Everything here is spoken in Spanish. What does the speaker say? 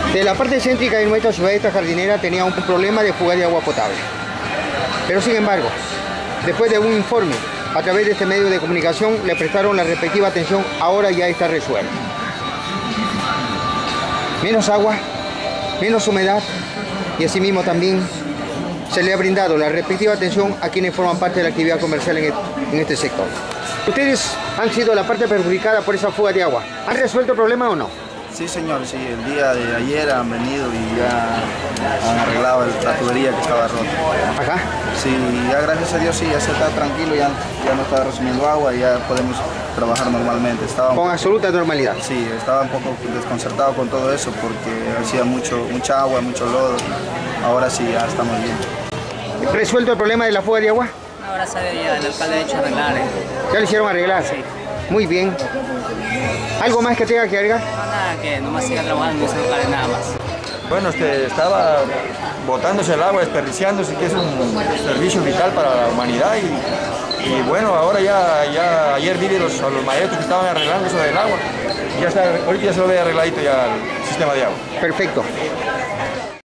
De la parte céntrica de nuestra ciudad, esta jardinera tenía un problema de fuga de agua potable. Pero sin embargo, después de un informe a través de este medio de comunicación, le prestaron la respectiva atención, ahora ya está resuelto. Menos agua, menos humedad y asimismo también se le ha brindado la respectiva atención a quienes forman parte de la actividad comercial en este sector. Ustedes han sido la parte perjudicada por esa fuga de agua. ¿Han resuelto el problema o no? Sí, señor, sí. El día de ayer han venido y ya han arreglado la tubería que estaba rota. ¿Acá? Sí, ya gracias a Dios sí, ya se está tranquilo, ya no está recibiendo agua y ya podemos trabajar normalmente. Con absoluta normalidad. Sí, estaba un poco desconcertado con todo eso porque hacía mucha agua, mucho lodo. Ahora sí, ya estamos bien. ¿Resuelto el problema de la fuga de agua? Ahora sabe ya, el alcalde ha hecho arreglar. ¿Ya lo hicieron arreglar? Sí. Muy bien. ¿Algo más que tenga que agregar? No, nada, que nomás siga trabajando en ese lugar, nada más. Bueno, estaba botándose el agua, desperdiciándose, que es un servicio vital para la humanidad y bueno, ahora ya ayer vi a los maestros que estaban arreglando eso del agua y ya está, ahorita ya se lo ve arregladito ya el sistema de agua. Perfecto.